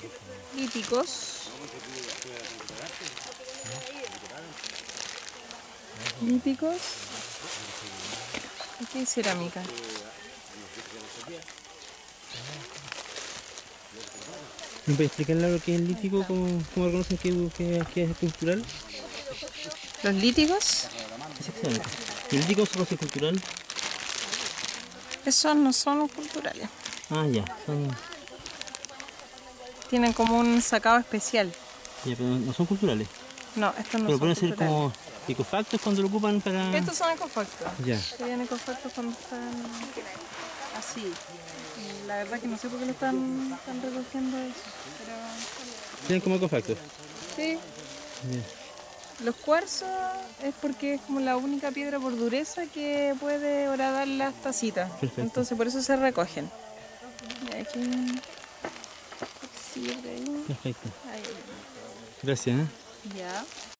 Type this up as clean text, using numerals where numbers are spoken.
líticos. Líticos. Aquí hay cerámica. ¿Me puedes explicar lo que es el lítico? ¿Cómo reconocen que es cultural? Los líticos, Exactamente. ¿Y el lítico es cosa cultural? esos no son culturales. Ah, ya, Tienen como un sacado especial. ya, pero no son culturales. No, estos no Pero son pueden ser culturales. como ecofactos cuando lo ocupan para... Estos son ecofactos. Ya. Serían ecofactos cuando están así. Y la verdad que no sé por qué lo están recogiendo eso. Pero Serían como ecofactos. sí, Ya. los cuarzos es porque es como la única piedra por dureza que puede horadar las tacitas. Perfecto. Entonces por eso se recogen. Y aquí hay un cuarcillo por ahí. Perfecto. Ahí. Gracias, ¿eh? Ya.